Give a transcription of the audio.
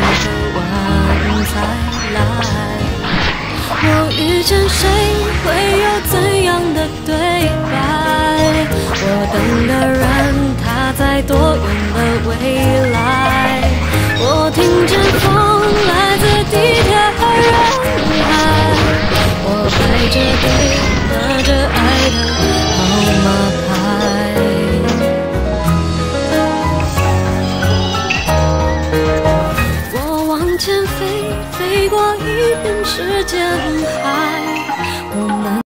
的晚才来。我遇见谁会有怎样的对白？我等的人他在多远的未来？我听见风来自地铁和人海，我排着队拿着爱的号码牌。我往前飞，飞过一片时间海。